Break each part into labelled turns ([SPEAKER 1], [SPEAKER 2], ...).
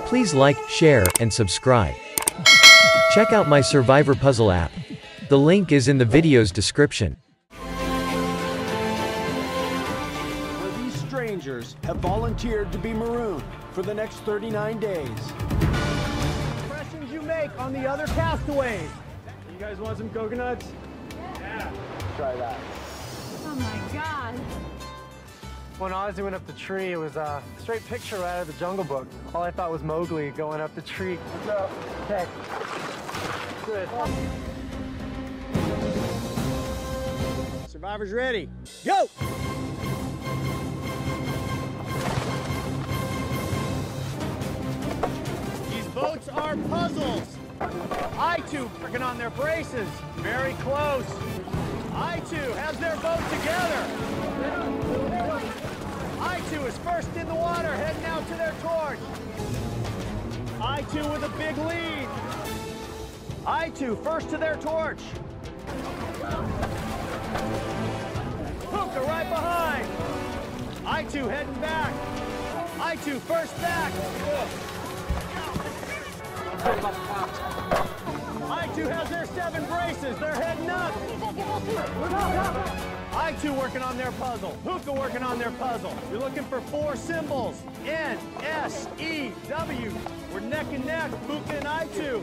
[SPEAKER 1] Please like, share, and subscribe. Check out my Survivor puzzle app. The link is in the video's description.
[SPEAKER 2] These strangers have volunteered to be marooned for the next 39 days.
[SPEAKER 3] Impressions you make on the other castaways. You guys want some coconuts? Yeah.
[SPEAKER 2] Try that.
[SPEAKER 4] Oh my God.
[SPEAKER 3] When Ozzy went up the tree, it was a straight picture out of the Jungle Book. All I thought was Mowgli going up the tree. What's up? Okay. Good.
[SPEAKER 5] Survivors ready. Go! These boats are puzzles.
[SPEAKER 3] Aitu working on their braces. Very close.
[SPEAKER 5] Aitu has their boat together. Aitu is first in the water, heading out to their torch. Aitu with a big lead. Aitu first to their torch. Puka right behind. Aitu heading back. Aitu first back. Aitu has their 7 braces. They're heading up. Aitu working on their puzzle. Puka working on their puzzle. You're looking for 4 symbols. N, S, E, W. We're neck and neck, Puka and Aitu.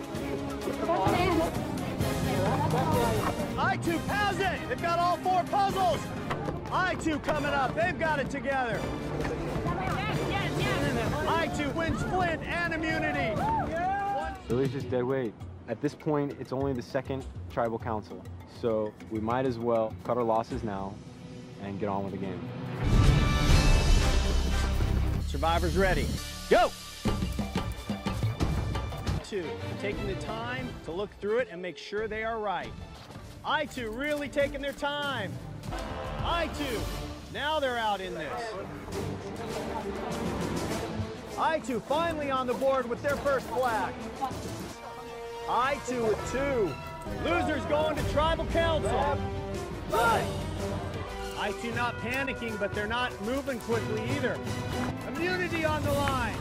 [SPEAKER 5] Aitu has it. They've got all 4 puzzles. Aitu coming up. They've got it together. Aitu wins Flint and immunity.
[SPEAKER 6] Billy's just dead weight. At this point, it's only the 2nd tribal council, so we might as well cut our losses now and get on with the game.
[SPEAKER 5] Survivors ready. Go! 2, taking the time to look through it and make sure they are right. Aitu really taking their time. Aitu, now they're out in this. Aitu finally on the board with their first flag. Aitu with 2. Losers going to tribal council. Aitu not panicking, but they're not moving quickly either. Immunity on the line.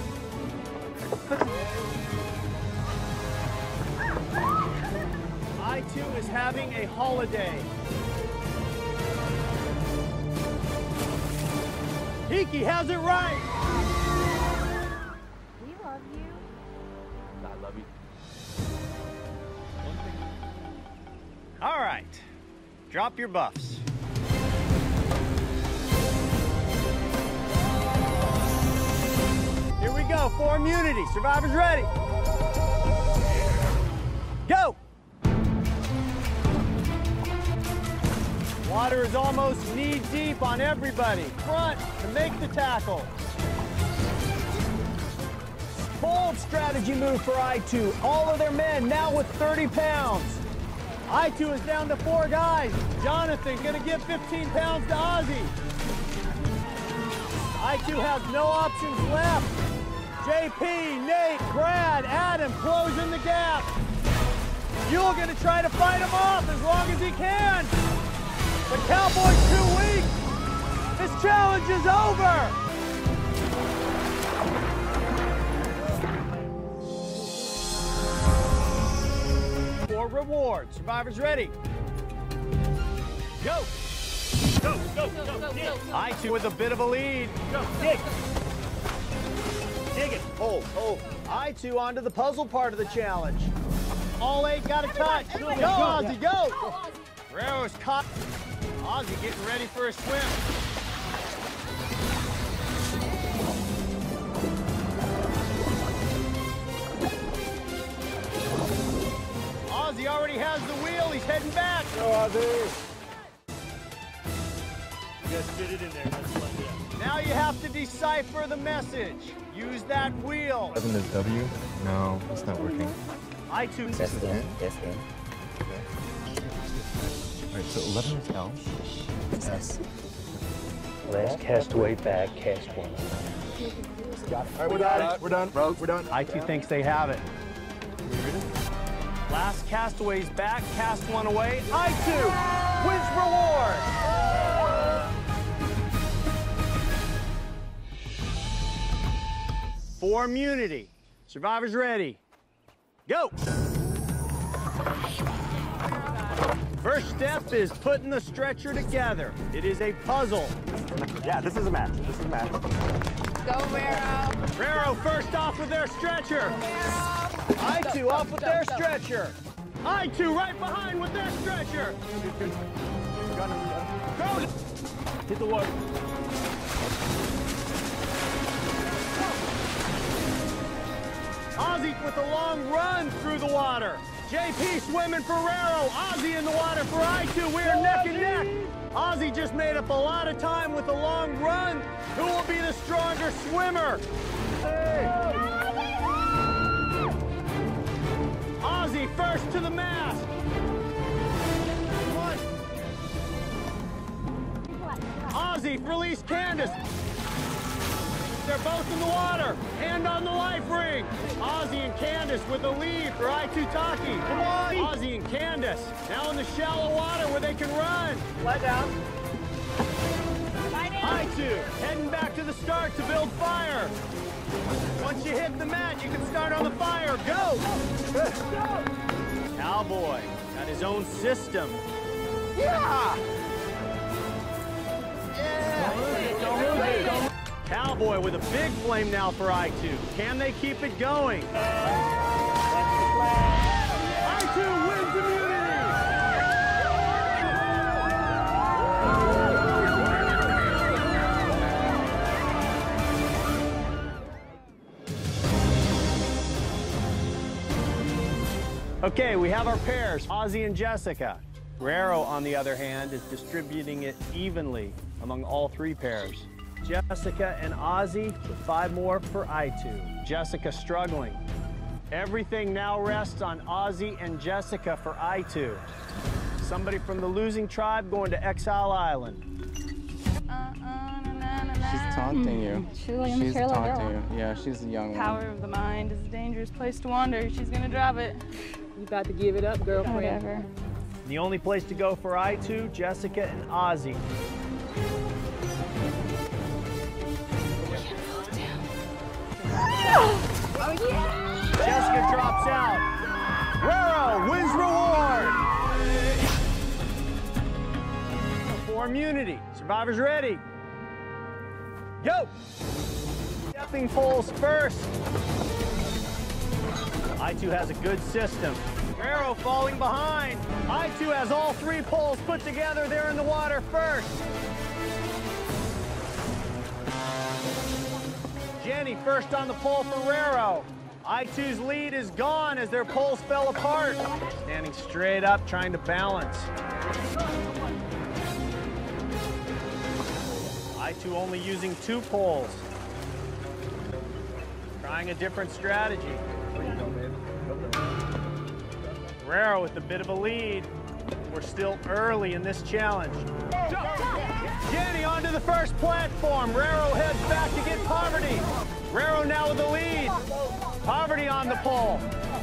[SPEAKER 5] Aitu is having a holiday. Hiki has it right.
[SPEAKER 4] We love you.
[SPEAKER 6] I love you.
[SPEAKER 5] All right, drop your buffs. Here we go for immunity. Survivors ready. Go! Water is almost knee deep on everybody. Front to make the tackle. Bold strategy move for Aitu. All of their men now with 30 pounds. Aitu is down to 4 guys. Jonathan gonna give 15 pounds to Ozzy. Aitu has no options left. JP, Nate, Brad, Adam closing the gap. Yul gonna try to fight him off as long as he can. The Cowboys too weak. This challenge is over. For reward. Survivors ready. Go. Go, go, go, go. Aitu with a bit of a lead. Go, dig. Dig it. Hold, hold. Aitu onto the puzzle part of the challenge. All 8 got a touch. Go, Ozzy, go. Guerrero's caught. Ozzy getting ready for a swim. Ozzy already has the wheel. He's heading back.
[SPEAKER 3] Go, Ozzy.
[SPEAKER 5] Just fit it in there. Now you have to decipher the message. Use that wheel.
[SPEAKER 7] 7 is W? No, it's not working.
[SPEAKER 5] Aitu.
[SPEAKER 7] That's N. That's N. Alright, so 11 is L. S.
[SPEAKER 8] Last castaway back, cast 1.
[SPEAKER 3] All right, we're done. We're done. We're done.
[SPEAKER 5] Aitu thinks they have it. Last castaway's back, cast 1 away. Aitu wins reward. for immunity. Survivors ready. Go! First step is putting the stretcher together. It is a puzzle.
[SPEAKER 9] Yeah, this is a match. This is a match.
[SPEAKER 4] Go, Raro.
[SPEAKER 5] Raro first off with their stretcher. Aitu off with their stretcher. Aitu right behind with their stretcher. Go!
[SPEAKER 9] Hit the water.
[SPEAKER 5] Ozzy with a long run through the water. JP swimming for Raro. Ozzy in the water for Aitu. We are neck and neck. Ozzy just made up a lot of time with a long run. Who will be the stronger swimmer? Ozzy first to the mast. One. Ozzy release Candace. They're both in the water. Hand on the life ring. Ozzy and Candace with the lead for Aitu Taki. Come on. Ozzy and Candace now in the shallow water where they can run.
[SPEAKER 9] Let down.
[SPEAKER 5] Aitu heading back to the start to build fire. Once you hit the mat, you can start on the fire. Go! Cowboy got his own system.
[SPEAKER 9] Yeah!
[SPEAKER 5] Cowboy with a big flame now for Aitu. Can they keep it going? Aitu wins immunity! Okay, we have our pairs, Ozzy and Jessica. Raro, on the other hand, is distributing it evenly among all three pairs. Jessica and Ozzy with 5 more for Aitu. Jessica struggling. Everything now rests on Ozzy and Jessica for Aitu. Somebody from the losing tribe going to Exile Island.
[SPEAKER 10] She's taunting you.
[SPEAKER 11] She's taunting
[SPEAKER 10] you. Yeah, she's a young
[SPEAKER 11] Power
[SPEAKER 10] one.
[SPEAKER 11] of the mind is a dangerous place to wander. She's gonna drop it.
[SPEAKER 12] You about to give it up, girlfriend.
[SPEAKER 11] Whatever.
[SPEAKER 5] The only place to go for Aitu, Jessica and Ozzy.
[SPEAKER 4] Oh, yeah!
[SPEAKER 5] Jessica drops out. Raro wins reward. For immunity. Survivors ready. Go! Stepping poles first. Aitu has a good system. Raro falling behind. Aitu has all 3 poles put together. They're in the water first. Jenny first on the pole for Raro. Aitu's lead is gone as their poles fell apart. Standing straight up, trying to balance. Aitu only using 2 poles. Trying a different strategy. Raro with a bit of a lead. We're still early in this challenge. Jenny onto the first platform. Raro heads back to get Poverty. Raro now with the lead. Poverty on the pole.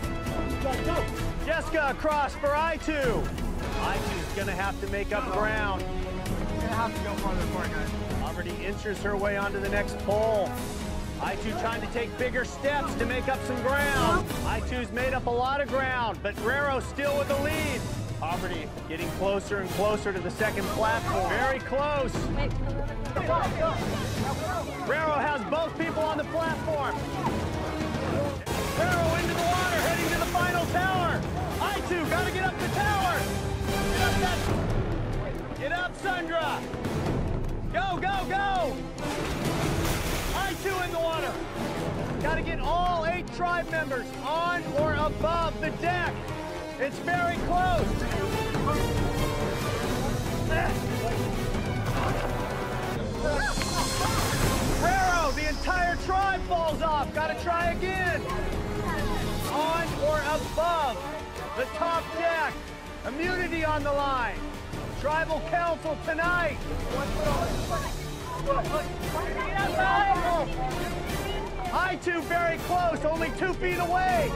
[SPEAKER 5] Jessica across for Aitu. Aitu's gonna have to make up ground.
[SPEAKER 3] You're gonna have to go farther apart, guys.
[SPEAKER 5] Poverty inches her way onto the next pole. Aitu trying to take bigger steps to make up some ground. Aitu's made up a lot of ground, but Raro still with the lead. Poverty getting closer and closer to the second platform. Very close. Raro has both people on the platform. Raro into the water, heading to the final tower. Aitu, gotta get up the tower. Get up, Sundra. Go, go, go. Aitu in the water. Gotta get all 8 tribe members on or above the deck. It's very close. Raro, the entire tribe falls off. Gotta try again. On or above the top deck. Immunity on the line. Tribal council tonight. Aitu very close, only 2 feet away.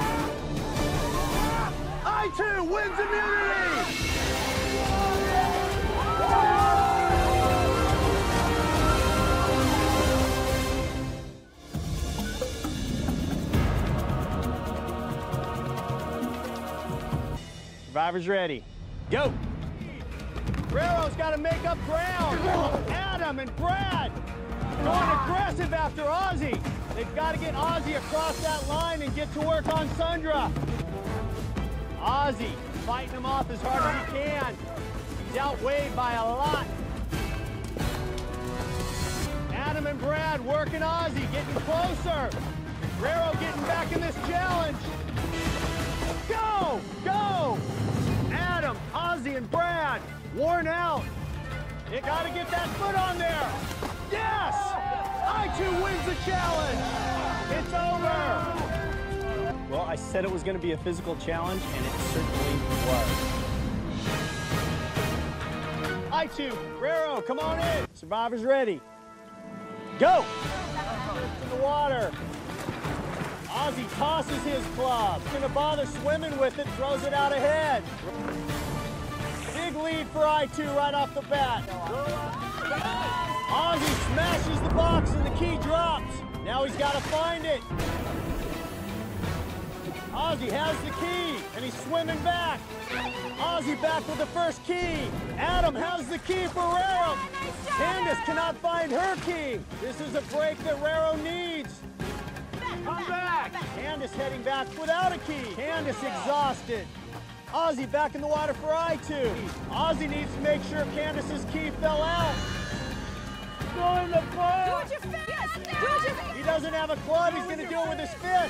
[SPEAKER 5] Aitu wins immunity! Survivors ready. Go! Guerrero's got to make up ground. Adam and Brad going aggressive after Ozzy. They've got to get Ozzy across that line and get to work on Sundra. Ozzy fighting him off as hard as he can. He's outweighed by a lot. Adam and Brad working Ozzy, getting closer. Guerrero getting back in this challenge. Go! Go! Adam, Ozzy, and Brad worn out. They got to get that foot on there. Yes! Aitu wins the challenge. It's over. Well, I said it was going to be a physical challenge, and it certainly was. Aitu, Guerrero, come on in. Survivors ready. Go! In the water. Ozzy tosses his club. Gonna bother swimming with it, throws it out ahead. Big lead for Aitu right off the bat. Ozzy smashes the box and the key drops. Now he's got to find it. Ozzy has the key and he's swimming back. Ozzy back with the first key. Adam has the key for Rero. Candace cannot find her key. This is a break that Rero needs. Come back! Candace heading back without a key. Candace exhausted. Ozzy back in the water for Aitu. Ozzy needs to make sure Candace's key fell out. Go in the boat!
[SPEAKER 4] Do it your fist! Do it your fist!
[SPEAKER 5] He doesn't have a club, he's gonna do it with his fist.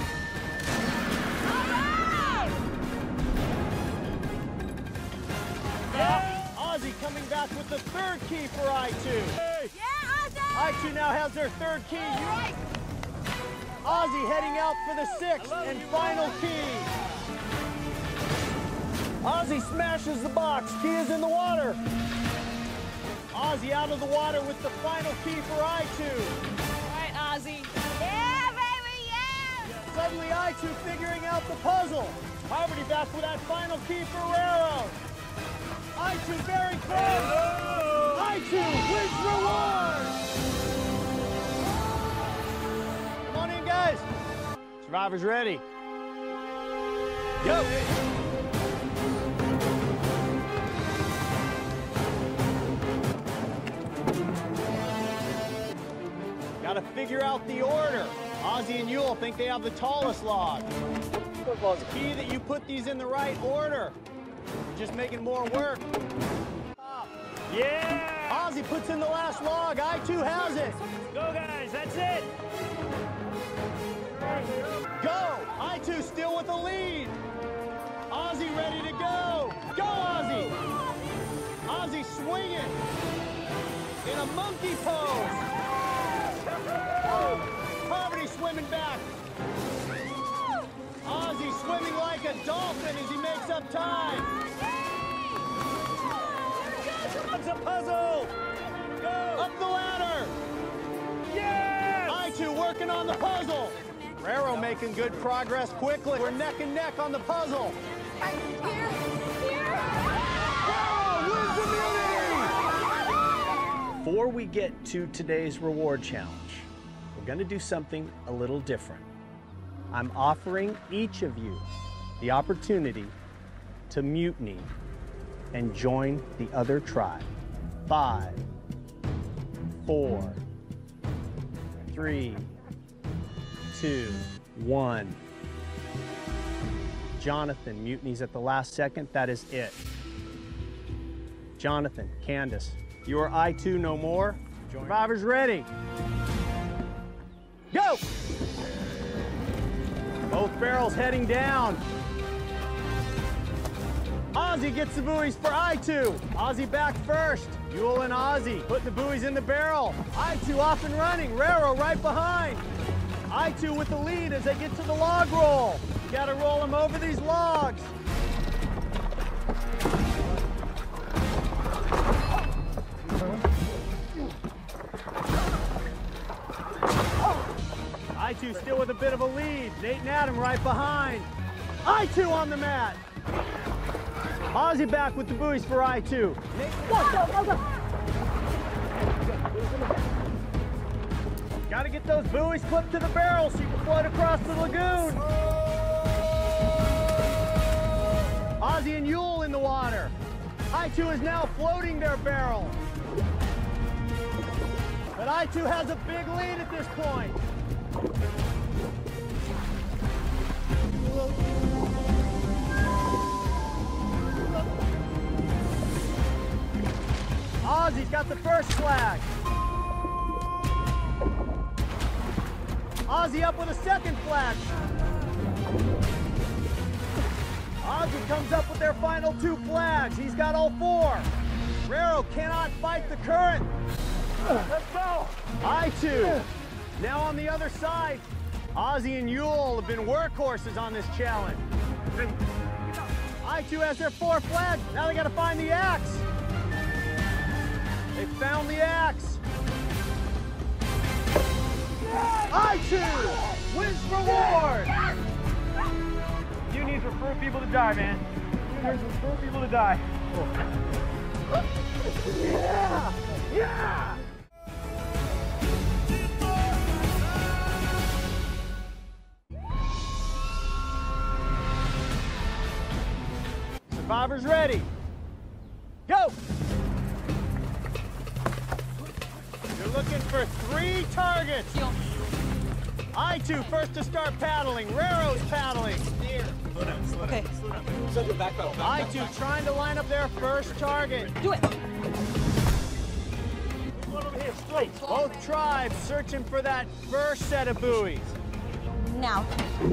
[SPEAKER 5] Ozzy coming back with the third key for Aitu.
[SPEAKER 4] Yeah, Ozzy!
[SPEAKER 5] Aitu now has their third key.
[SPEAKER 4] Right.
[SPEAKER 5] Ozzy heading out for the sixth and final key. Ozzy smashes the box. Key is in the water. Ozzy out of the water with the final key for Aitu.
[SPEAKER 11] All right, Ozzy.
[SPEAKER 4] Yeah, baby, yeah!
[SPEAKER 5] Suddenly Aitu figuring out the puzzle. Poverty back with that final key for Rero. Aitu very close. Aitu wins reward. Come on in, guys. Survivors ready. Go. Got to figure out the order. Ozzy and Yul think they have the tallest log. It's key that you put these in the right order. You're just making more work. Yeah! Ozzy puts in the last log. Aitu has it.
[SPEAKER 9] Go, guys. That's it.
[SPEAKER 5] Go! Aitu still with the lead. Ozzy ready to go. Go, Ozzy! Ozzy swinging in a monkey pose. Poverty swimming back. Ozzy swimming like a dolphin as he makes up time. It's a puzzle. Go. Up the ladder. Yes! Aitu working on the puzzle. Rero making good progress quickly. We're neck and neck on the puzzle.
[SPEAKER 4] Here.
[SPEAKER 5] Rero wins immunity!
[SPEAKER 13] Before we get to today's reward challenge, we're going to do something a little different. I'm offering each of you the opportunity to mutiny and join the other tribe. 5, 4, 3, 2, 1. Jonathan mutinies at the last second. That is it. Jonathan, Candace, you are Aitu no more. Survivors ready. Go! Both barrels heading down. Ozzy gets the buoys for Aitu. Ozzy back first. Yul and Ozzy putting the buoys in the barrel. Aitu off and running. Rero right behind. Aitu with the lead as they get to the log roll. You gotta roll them over these logs. Aitu still with a bit of a lead. Nate and Adam right behind. Aitu on the mat. Ozzy back with the buoys for Aitu. Gotta get those buoys clipped to the barrel so you can float across the lagoon.
[SPEAKER 5] Ozzy and Yul in the water. Aitu is now floating their barrel. But Aitu has a big lead at this point. Ozzy's got the first flag. Ozzy up with a second flag. Ozzy comes up with their final 2 flags. He's got all 4. Rero cannot fight the current. Let's go. Aitu. Now on the other side, Ozzy and Yul have been workhorses on this challenge. Aitu has their 4 flags. Now they got to find the axe. They found the axe. Aitu wins reward.
[SPEAKER 9] You need to refer people to die, man. You need to refer people to die.
[SPEAKER 5] Yeah! Yeah! Survivors ready. Go! You're looking for 3 targets. Aitu first to start paddling. Rero's paddling.
[SPEAKER 9] Slow down, slow down. Slow down. So back up.
[SPEAKER 5] Aitu trying to line up their first target.
[SPEAKER 11] Do it.
[SPEAKER 9] Over here, straight.
[SPEAKER 5] Both tribes searching for that first set of buoys.
[SPEAKER 11] Now.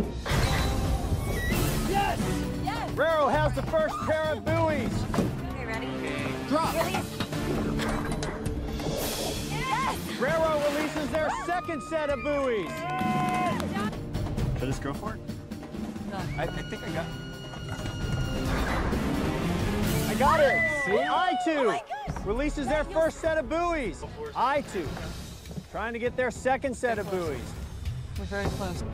[SPEAKER 5] Yes!
[SPEAKER 11] Yes.
[SPEAKER 5] Rero has the first pair of buoys.
[SPEAKER 11] Okay, ready?
[SPEAKER 5] Drop.
[SPEAKER 11] Release. Yes.
[SPEAKER 5] Rero releases their second set of buoys.
[SPEAKER 9] Should I just go for it?
[SPEAKER 11] No.
[SPEAKER 9] I think I got it.
[SPEAKER 5] I got it. See?
[SPEAKER 11] Oh
[SPEAKER 5] Aitu
[SPEAKER 11] my gosh.
[SPEAKER 5] releases their first set of buoys. Aitu trying to get their second set of buoys.
[SPEAKER 11] We're very close.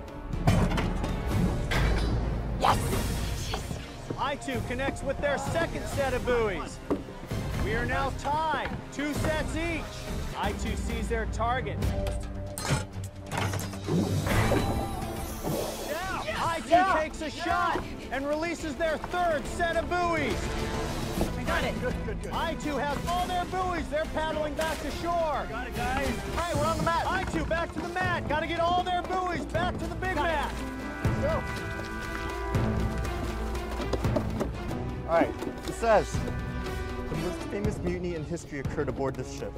[SPEAKER 11] Yes.
[SPEAKER 5] Aitu connects with their second set of buoys. We are now tied, 2 sets each. Aitu sees their target. Aitu takes a shot and releases their third set of buoys.
[SPEAKER 11] We got it.
[SPEAKER 9] Good, good, good.
[SPEAKER 5] Aitu has all their buoys. They're paddling back to shore.
[SPEAKER 9] Got it, guys.
[SPEAKER 5] All right, we're on the mat. Aitu, back to the mat. Got to get all their buoys back to the big mat.
[SPEAKER 9] Let's go.
[SPEAKER 7] All right, it says, the most famous mutiny in history occurred aboard this ship.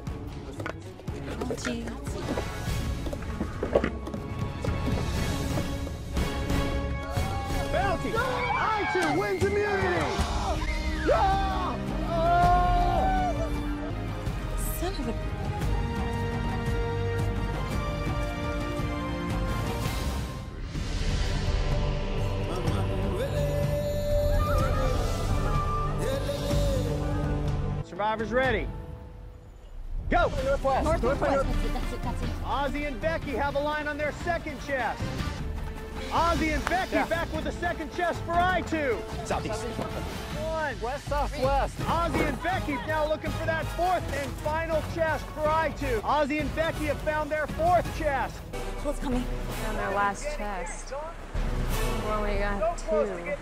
[SPEAKER 5] Bounty! Aitu wins immunity! Yeah!
[SPEAKER 11] Son of a...
[SPEAKER 5] Survivors ready. Go!
[SPEAKER 11] Northwest. That's it.
[SPEAKER 5] Ozzy and Becky have a line on their second chest. Ozzy and Becky back with the second chest for Aitu.
[SPEAKER 9] Southeast.
[SPEAKER 5] 1.
[SPEAKER 9] West, southwest.
[SPEAKER 5] Ozzy and Becky now looking for that 4th and final chest for Aitu. Ozzy and Becky have found their 4th chest.
[SPEAKER 11] What's coming?
[SPEAKER 12] On their last chest. Well, we got 2.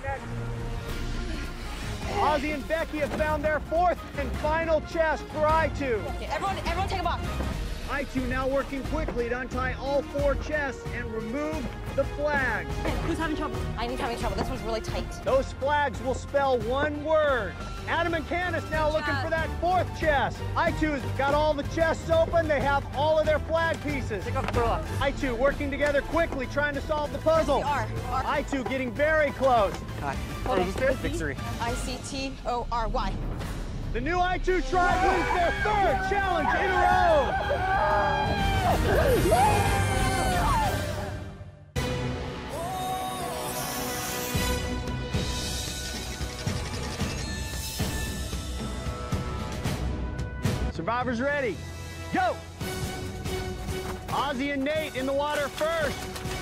[SPEAKER 5] Ozzy and Becky have found their 4th and final chest for Aitu.
[SPEAKER 11] Okay, everyone take a box.
[SPEAKER 5] Aitu now working quickly to untie all 4 chests and remove the flags.
[SPEAKER 11] Who's having trouble? I'm having trouble. This one's really tight.
[SPEAKER 5] Those flags will spell one word. Adam and Candace now looking for that 4th chest. Aitu's got all the chests open. They have all of their flag pieces. Aitu working together quickly, trying to solve the puzzle. Aitu getting very close.
[SPEAKER 9] Victory.
[SPEAKER 11] I-C-T-O-R-Y.
[SPEAKER 5] The new Aitu tribe wins their 3rd challenge in a row. Survivors ready. Go! Ozzy and Nate in the water first.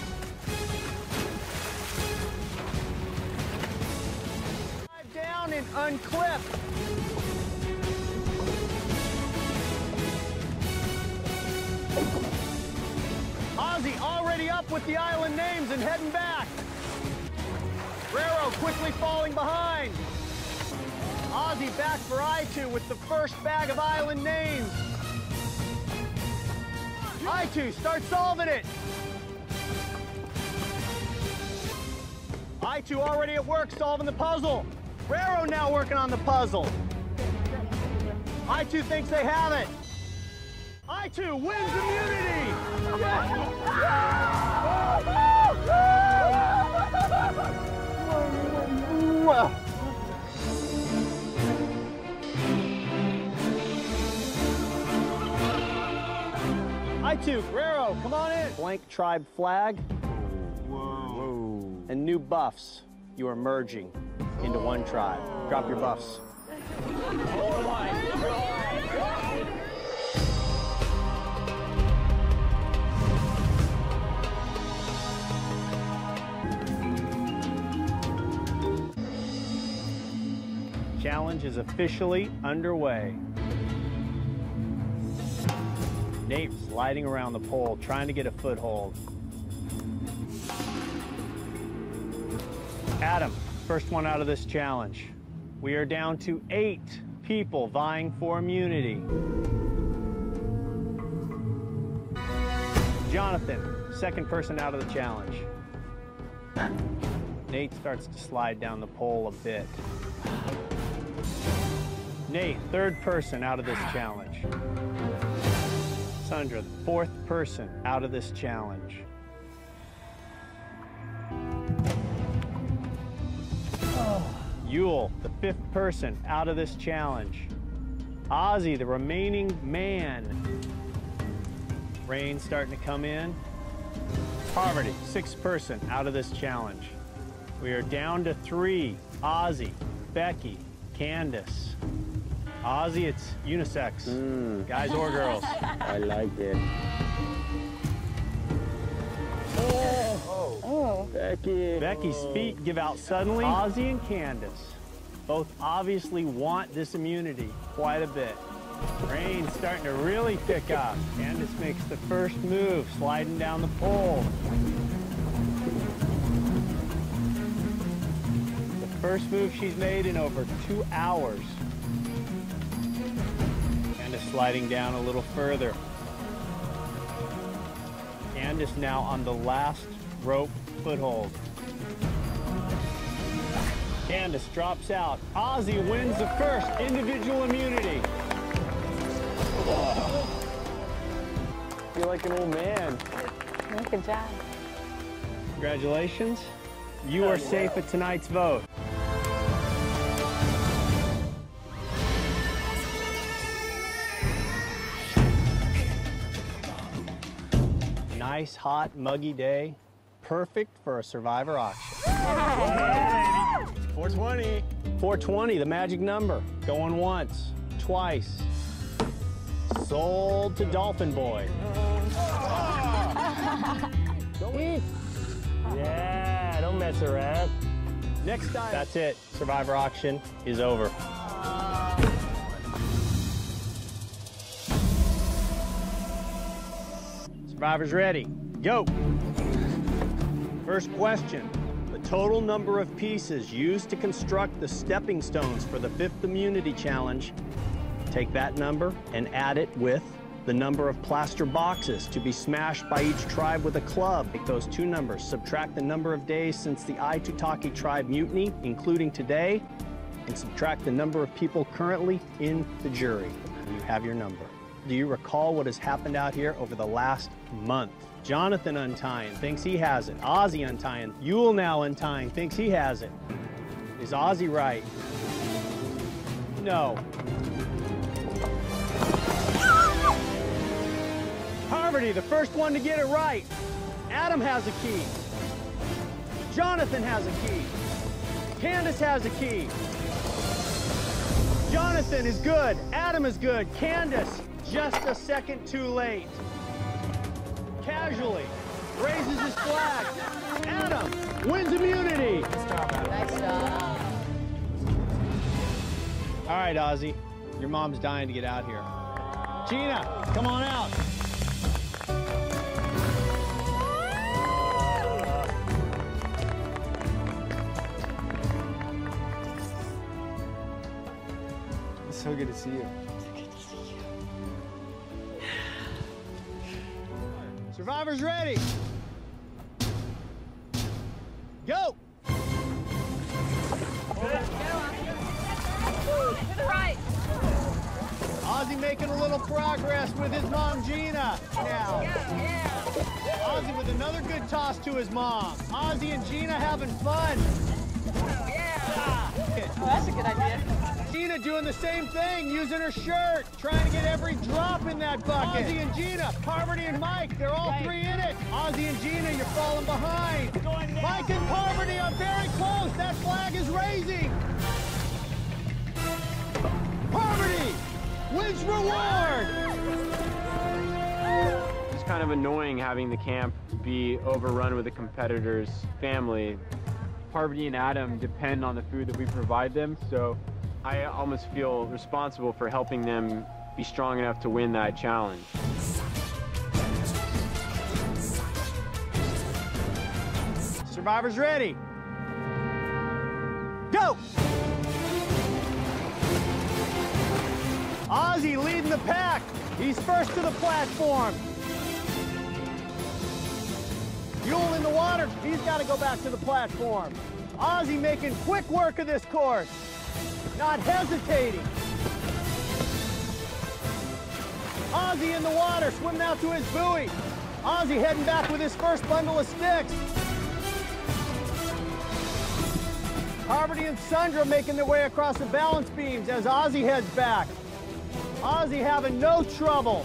[SPEAKER 5] Dive down and unclip. Ozzy already up with the island names and heading back. Guerrero quickly falling behind. Ozzy back for Aitu with the first bag of island names. Aitu, start solving it. Aitu already at work solving the puzzle. Guerrero now working on the puzzle. Aitu thinks they have it. Aitu wins immunity. Aitu, Guerrero, come on in. Blank tribe flag. Whoa. And new buffs. You are merging into one tribe. Drop your buffs. Oh my God. Challenge is officially underway. Nate sliding around the pole, trying to get a foothold. Adam, first one out of this challenge. We are down to 8 people vying for immunity. Jonathan, second person out of the challenge. Nate starts to slide down the pole a bit. Nate, third person out of this challenge. Sandra, the fourth person out of this challenge. Yul, the fifth person out of this challenge. Ozzy, the remaining man. Rain starting to come in. Poverty, sixth person out of this challenge. We are down to 3. Ozzy, Becky, Candace. Ozzy, it's unisex. Guys or girls.
[SPEAKER 8] I like it.
[SPEAKER 5] Oh.
[SPEAKER 8] Becky.
[SPEAKER 5] Becky's feet give out suddenly. Ozzy and Candace both obviously want this immunity quite a bit. Rain's starting to really pick up. Candace makes the first move, sliding down the pole. The first move she's made in over 2 hours. Candace sliding down a little further. Candace now on the last rope foothold. Candace drops out. Ozzy wins the first individual immunity.
[SPEAKER 8] I feel like an old man.
[SPEAKER 12] Good job.
[SPEAKER 5] Congratulations. You are safe at tonight's vote. Nice, hot, muggy day. Perfect for a Survivor auction. 420. 420, the magic number. Going once, twice. Sold to Dolphin Boy.
[SPEAKER 8] Yeah, don't mess around.
[SPEAKER 5] Next time. That's it. Survivor auction is over. Survivor's ready. Go. First question. The total number of pieces used to construct the stepping stones for the 5th immunity challenge. Take that number and add it with the number of plaster boxes to be smashed by each tribe with a club. Take those 2 numbers, subtract the number of days since the Aitu tribe mutiny, including today, and subtract the number of people currently in the jury. You have your number. Do you recall what has happened out here over the last month? Jonathan untying, thinks he has it. Ozzy untying. Yul now untying, thinks he has it. Is Ozzy right? No. Poverty, the first one to get it right. Adam has a key. Jonathan has a key. Candace has a key. Jonathan is good. Adam is good. Candace, just a second too late. Casually raises his flag. Adam wins immunity.
[SPEAKER 12] Nice job, Adam. Nice job.
[SPEAKER 5] All right, Ozzy, your mom's dying to get out here. Gina, come on out.
[SPEAKER 6] so good to see you.
[SPEAKER 5] Survivors ready. Go!
[SPEAKER 4] To the right.
[SPEAKER 5] Ozzy making a little progress with his mom, Gina, now.
[SPEAKER 4] Yeah.
[SPEAKER 5] Ozzy with another good toss to his mom. Ozzy and Gina having fun.
[SPEAKER 4] Oh, that's a good idea.
[SPEAKER 5] Gina doing the same thing, using her shirt, trying to get every drop in that bucket. Ozzy and Gina, Parvati and Mike, they're all three in it. Ozzy and Gina, you're falling behind. Mike and Parvati are very close. That flag is raising. Parvati wins reward.
[SPEAKER 6] It's kind of annoying having the camp be overrun with a competitor's family. Parvati and Adam depend on the food that we provide them, so I almost feel responsible for helping them be strong enough to win that challenge.
[SPEAKER 5] Survivors ready. Go! Ozzy leading the pack. He's first to the platform. Yul in the water. He's got to go back to the platform. Ozzy making quick work of this course. Not hesitating. Ozzy in the water, swimming out to his buoy. Ozzy heading back with his first bundle of sticks. Parvati and Sandra making their way across the balance beams as Ozzy heads back. Ozzy having no trouble.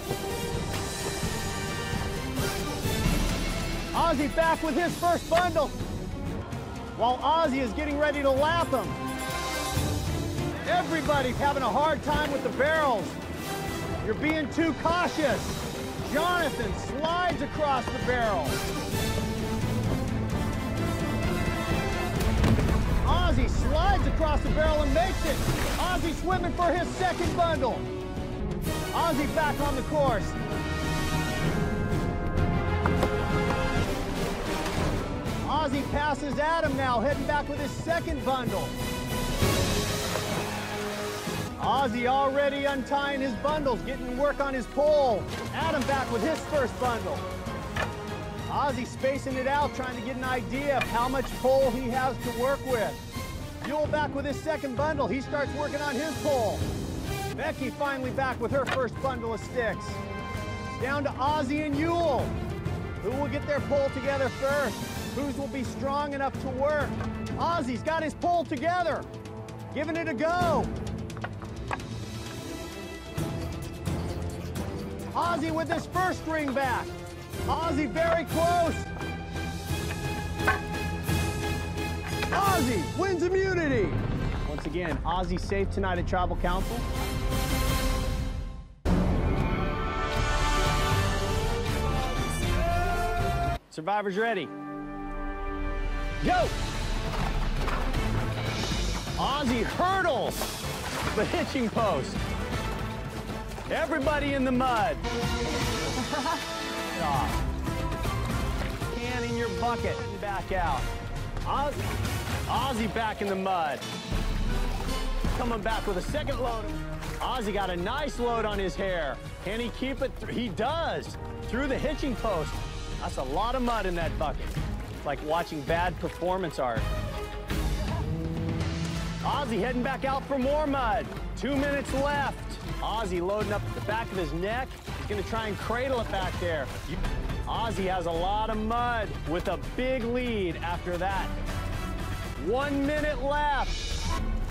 [SPEAKER 5] Ozzy back with his first bundle, while Ozzy is getting ready to lap him. Everybody's having a hard time with the barrels. You're being too cautious. Jonathan slides across the barrel. Ozzy slides across the barrel and makes it. Ozzy swimming for his second bundle. Ozzy back on the course. Ozzy passes Adam now, heading back with his second bundle. Ozzy already untying his bundles, getting work on his pole. Adam back with his first bundle. Ozzy spacing it out, trying to get an idea of how much pole he has to work with. Yul back with his second bundle. He starts working on his pole. Becky finally back with her first bundle of sticks. It's down to Ozzy and Yul. Who will get their pole together first? Whose will be strong enough to work? Ozzy's got his pole together. Giving it a go. Ozzy with his first ring back. Ozzy very close. Ozzy wins immunity. Once again, Ozzy safe tonight at Tribal Council. Survivors ready. Go! Ozzy hurdles the hitching post. Everybody in the mud. Can in your bucket and back out. Ozzy back in the mud. Coming back with a second load. Ozzy got a nice load on his hair. Can he keep it? He does. Through the hitching post. That's a lot of mud in that bucket. It's like watching bad performance art. Ozzy heading back out for more mud. 2 minutes left. Ozzy loading up the back of his neck. He's gonna try and cradle it back there. Ozzy has a lot of mud with a big lead after that. 1 minute left.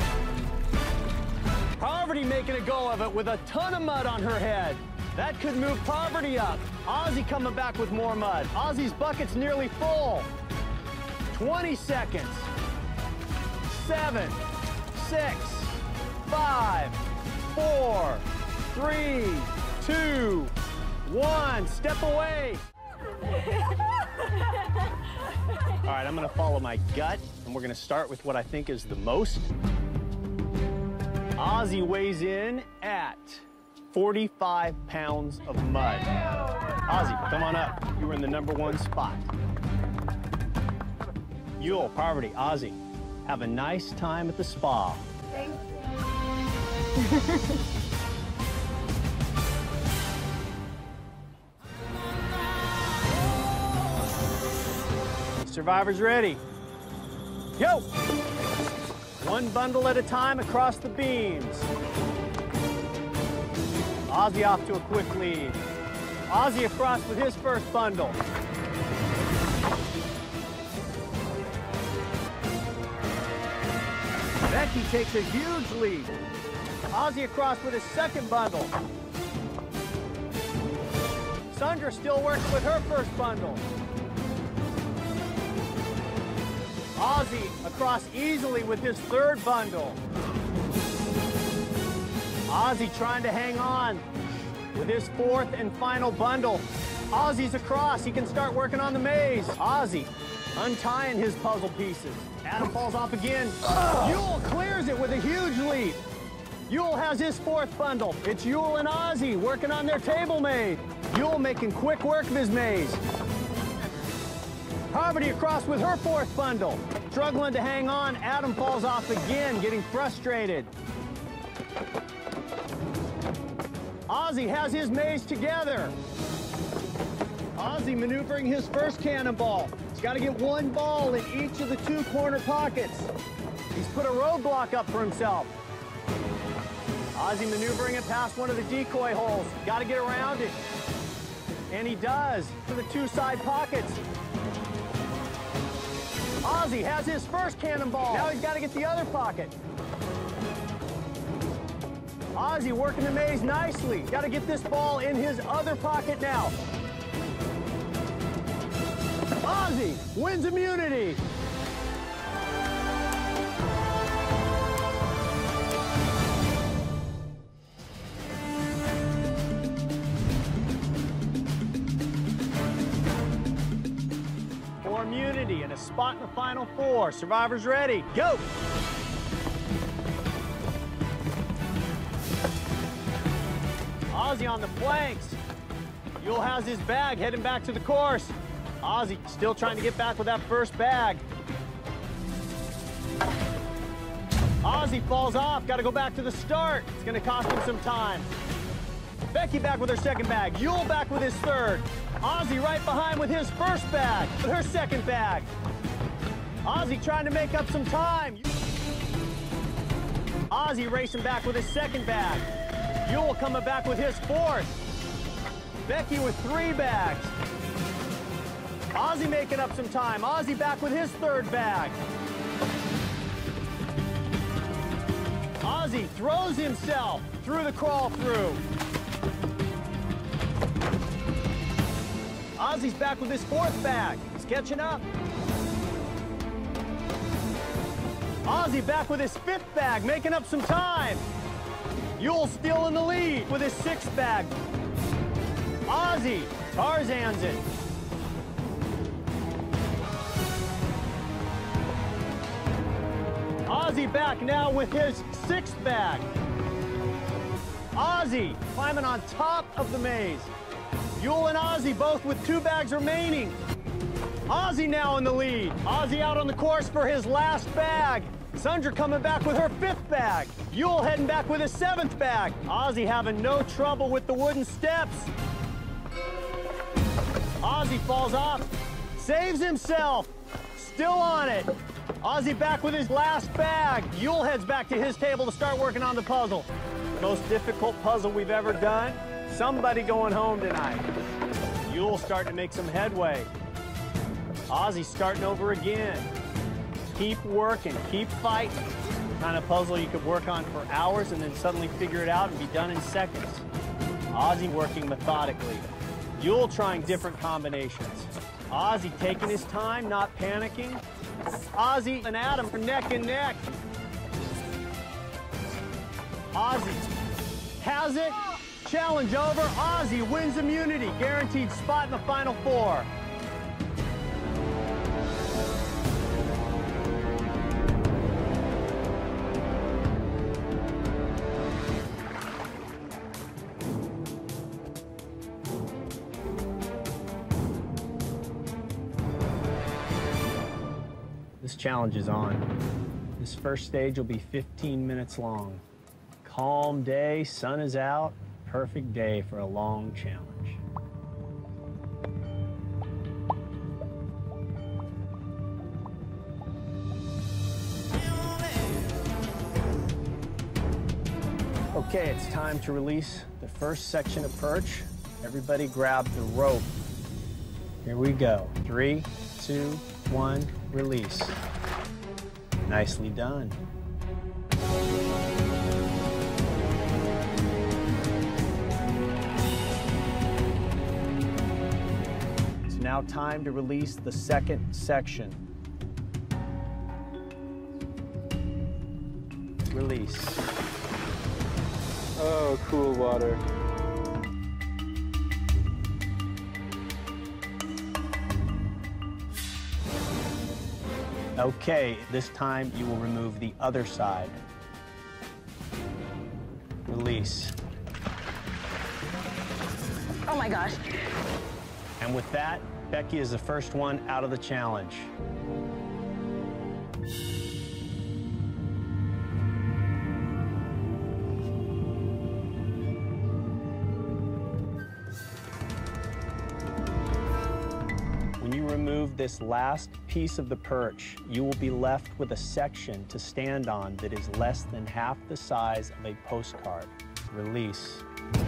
[SPEAKER 5] Parvati making a go of it with a ton of mud on her head. That could move Parvati up. Ozzy coming back with more mud. Ozzy's bucket's nearly full. 20 seconds. 7, 6, 5, 4, 3, 2, 1. Step away. All right, I'm gonna follow my gut, and we're gonna start with what I think is the most. Ozzy weighs in at 45 pounds of mud. Ozzy, come on up. You were in the #1 spot. Yul, Parvati, Ozzy, have a nice time at the spa.
[SPEAKER 4] Thank you.
[SPEAKER 13] Survivors ready. Go! One bundle at a time across the beams. Ozzy off to a quick lead. Ozzy across with his first bundle. Becky takes a huge lead. Ozzy across with his second bundle. Sandra still working with her first bundle. Ozzy across easily with his third bundle. Ozzy trying to hang on with his fourth and final bundle. Ozzy's across, he can start working on the maze. Ozzy untying his puzzle pieces. Adam falls off again. Yul clears it with a huge leap. Yul has his fourth bundle. It's Yul and Ozzy working on their table maze. Yul making quick work of his maze. Harvey across with her fourth bundle. Struggling to hang on, Adam falls off again, getting frustrated. Ozzy has his maze together. Ozzy maneuvering his first cannonball. He's got to get one ball in each of the two corner pockets. He's put a roadblock up for himself. Ozzy maneuvering it past one of the decoy holes. Got to get around it. And he does to the two side pockets. Ozzy has his first cannonball. Now he's got to get the other pocket. Ozzy working the maze nicely. Got to get this ball in his other pocket now. Ozzy wins immunity. For immunity and a spot in the final four. Survivors ready, go! Ozzy on the flanks. Yul has his bag heading back to the course. Ozzy still trying to get back with that first bag. Ozzy falls off, got to go back to the start. It's going to cost him some time. Becky back with her second bag. Yul back with his third. Ozzy right behind with his first bag, with her second bag. Ozzy trying to make up some time. Ozzy racing back with his second bag. Yul coming back with his fourth. Becky with 3 bags. Ozzy making up some time. Ozzy back with his third bag. Ozzy throws himself through the crawl through. Ozzy's back with his fourth bag. He's catching up. Ozzy back with his fifth bag, making up some time. Yul still in the lead with his sixth bag. Ozzy Tarzan's it. Ozzy back now with his sixth bag. Ozzy climbing on top of the maze. Yul and Ozzy both with 2 bags remaining. Ozzy now in the lead. Ozzy out on the course for his last bag. Sandra coming back with her 5th bag. Yul heading back with his 7th bag. Ozzy having no trouble with the wooden steps. Ozzy falls off, saves himself, still on it. Ozzy back with his last bag. Yul heads back to his table to start working on the puzzle. Most difficult puzzle we've ever done. Somebody going home tonight. Yul starting to make some headway. Ozzy starting over again. Keep working, keep fighting. Kind of puzzle you could work on for hours and then suddenly figure it out and be done in seconds. Ozzy working methodically. Yul trying different combinations. Ozzy taking his time, not panicking. Ozzy and Adam are neck and neck. Ozzy has it. Challenge over. Ozzy wins immunity. Guaranteed spot in the final 4. This challenge is on. This first stage will be 15 minutes long. calm day, sun is out, perfect day for a long challenge. Okay, it's time to release the first section of perch. Everybody grab the rope. Here we go. 3, 2, 1, release. Nicely done. It's now time to release the second section. Release.
[SPEAKER 6] Oh, cool water.
[SPEAKER 13] Okay, this time you will remove the other side. Release.
[SPEAKER 11] Oh my gosh.
[SPEAKER 13] And with that, Becky is the first one out of the challenge. When you remove this last piece of the perch, you will be left with a section to stand on that is less than half the size of a postcard. Release.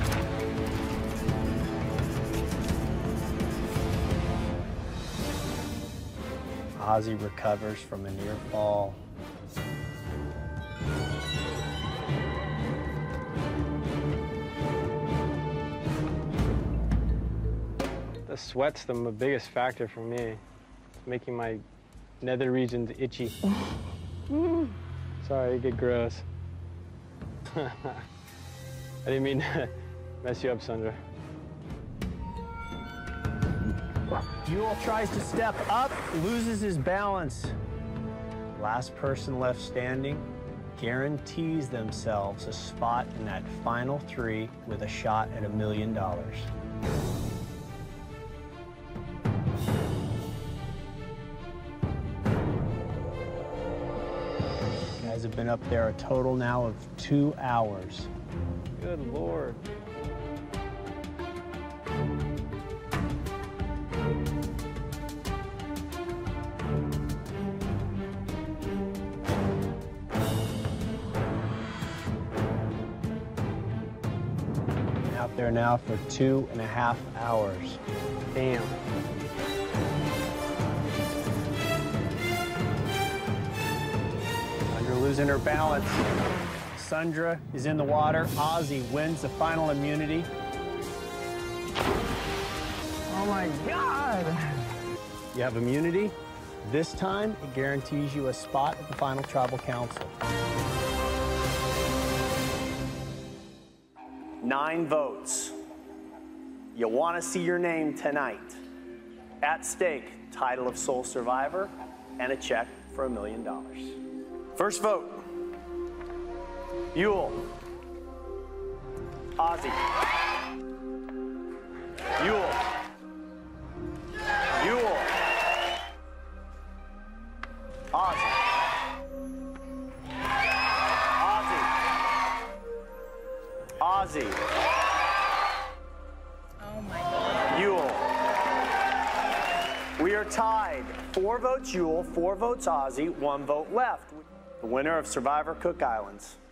[SPEAKER 13] Ozzy recovers from a near fall.
[SPEAKER 3] The sweat's the biggest factor for me. It's making my nether regions itchy. Sorry, get gross. I didn't mean to mess you up, Sandra.
[SPEAKER 13] Yul tries to step up, loses his balance. Last person left standing guarantees themselves a spot in that final 3 with a shot at $1 million. You guys have been up there a total now of 2 hours.
[SPEAKER 3] Good Lord.
[SPEAKER 13] Out there now for 2.5 hours.
[SPEAKER 3] Damn.
[SPEAKER 13] Sandra losing her balance. Sandra is in the water. Ozzy wins the final immunity.
[SPEAKER 3] Oh my God.
[SPEAKER 13] You have immunity. This time, it guarantees you a spot at the final tribal council. 9 votes. You want to see your name tonight. At stake, title of sole survivor and a check for $1 million. First vote. Yul. Ozzy. Yul. Yul. Ozzy. Ozzy.
[SPEAKER 4] Oh my God.
[SPEAKER 13] Yul. We are tied. 4 votes Yul, 4 votes Ozzy, 1 vote left. The winner of Survivor Cook Islands.